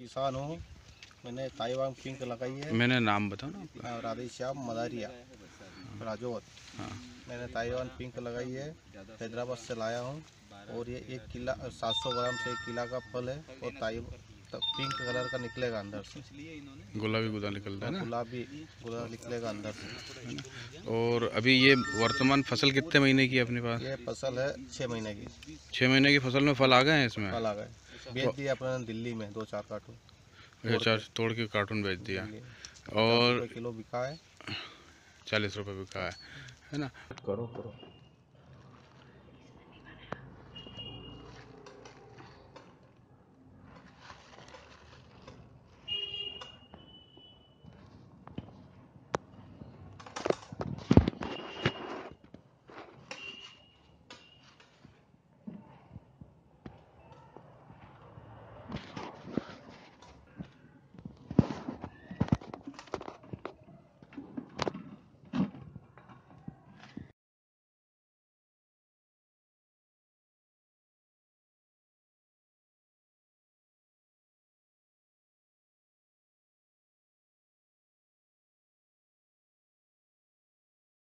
किसान हूँ। मैंने ताइवान पिंक लगाई है। मैंने नाम बताओ ना आपका। राधेश्याम मदारिया राजौर। हाँ। मैंने ताइवान पिंक लगाई है, हैदराबाद से लाया हूँ। और ये 1 किला 700 ग्राम से 1 किला का फल है। और पिंक कलर का निकलेगा अंदर से, गुलाबी गुदा निकलता है ना। गुलाबी गुदा निकलेगा अंदर से। और अभी ये वर्तमान फसल कितने महीने की है अपने पास? ये फसल है 6 महीने की। 6 महीने की फसल में फल आ गए हैं इसमें? फल आ गए, बेच दिया अपने दिल्ली में 2-4 कार्टून। अच्छा, तोड़ के कार्टून बेच दिया। और और किलो बिका है, 40 रुपये बिका है ना। करो।